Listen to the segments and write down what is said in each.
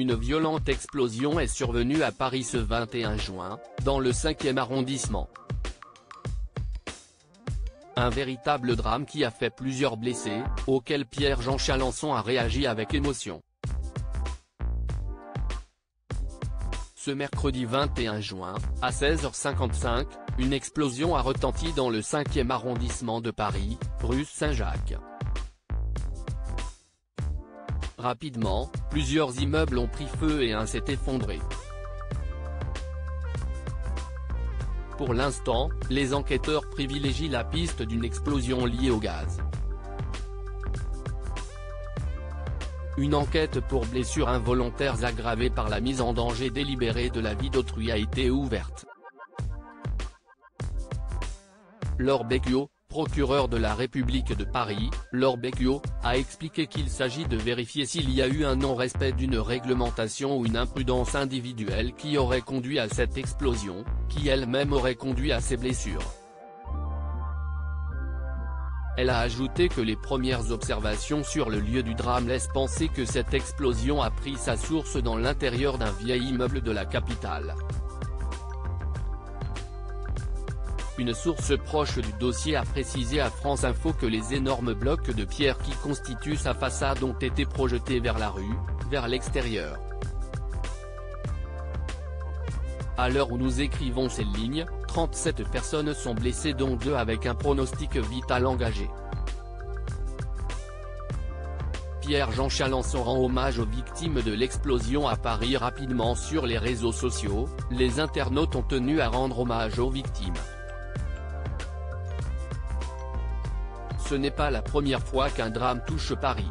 Une violente explosion est survenue à Paris ce 21 juin, dans le 5e arrondissement. Un véritable drame qui a fait plusieurs blessés, auquel Pierre-Jean Chalancon a réagi avec émotion. Ce mercredi 21 juin, à 16h55, une explosion a retenti dans le 5e arrondissement de Paris, rue Saint-Jacques. Rapidement, plusieurs immeubles ont pris feu et un s'est effondré. Pour l'instant, les enquêteurs privilégient la piste d'une explosion liée au gaz. Une enquête pour blessures involontaires aggravées par la mise en danger délibérée de la vie d'autrui a été ouverte. Laure Becchio, procureur de la République de Paris, Laure Becchio, a expliqué qu'il s'agit de vérifier s'il y a eu un non-respect d'une réglementation ou une imprudence individuelle qui aurait conduit à cette explosion, qui elle-même aurait conduit à ces blessures. Elle a ajouté que les premières observations sur le lieu du drame laissent penser que cette explosion a pris sa source dans l'intérieur d'un vieil immeuble de la capitale. Une source proche du dossier a précisé à France Info que les énormes blocs de pierre qui constituent sa façade ont été projetés vers la rue, vers l'extérieur. À l'heure où nous écrivons ces lignes, 37 personnes sont blessées dont 2 avec un pronostic vital engagé. Pierre-Jean Chalancon rend hommage aux victimes de l'explosion à Paris. Rapidement sur les réseaux sociaux, les internautes ont tenu à rendre hommage aux victimes. Ce n'est pas la première fois qu'un drame touche Paris.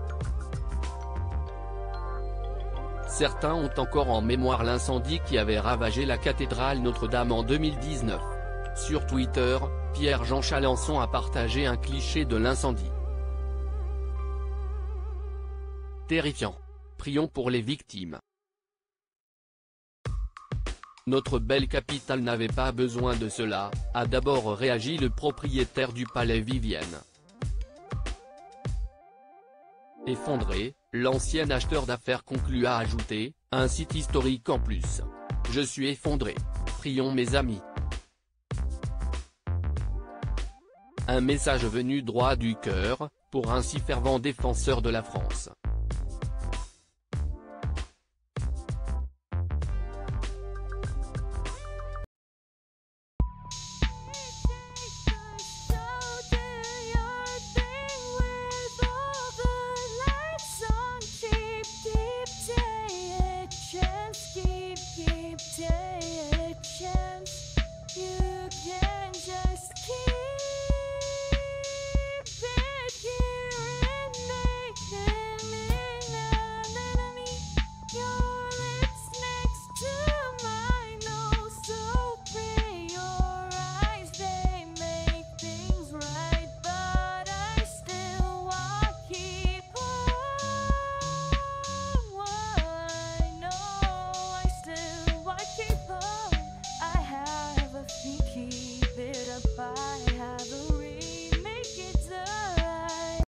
Certains ont encore en mémoire l'incendie qui avait ravagé la cathédrale Notre-Dame en 2019. Sur Twitter, Pierre-Jean Chalancon a partagé un cliché de l'incendie. Terrifiant. Prions pour les victimes. Notre belle capitale n'avait pas besoin de cela, a d'abord réagi le propriétaire du palais Vivienne. Effondré, l'ancien acheteur d'affaires conclut à ajouter, un site historique en plus. Je suis effondré. Prions mes amis. Un message venu droit du cœur, pour un si fervent défenseur de la France.